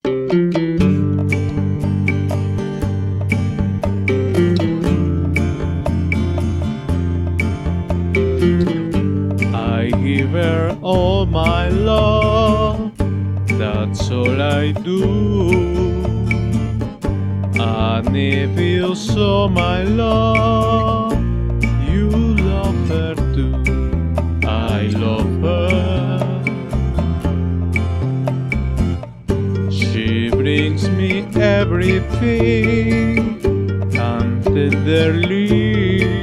I give her all my love, that's all I do. And if you saw my love, you love her too. I love her. She brings me everything, and tenderly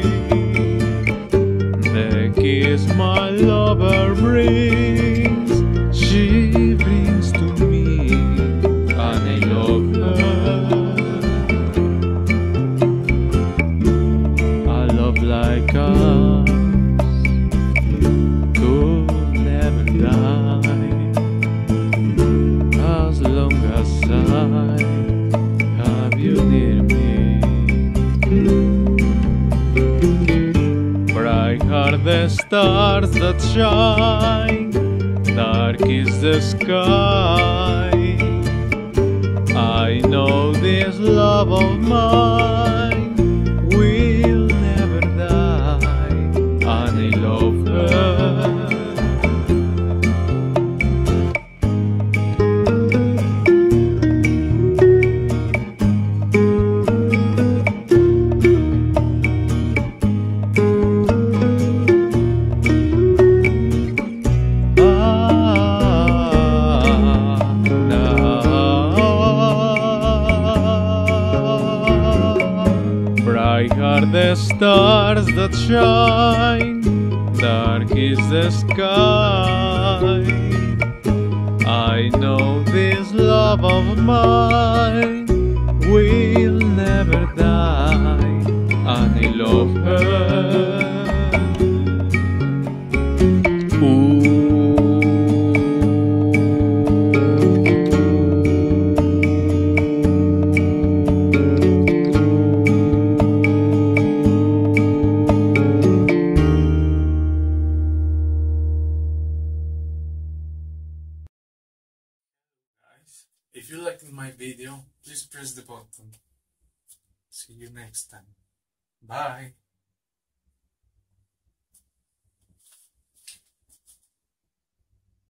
the kiss my lover brings, she brings to me, and I love her. A love like ours could never die, as long as I have you near me. Bright are the stars that shine, dark is the sky. I know this love of mine will never die, and I love her. Bright are the stars that shine, dark is the sky. I know this love of mine will never die, and I love her. If you liked my video, please press the button. See you next time. Bye.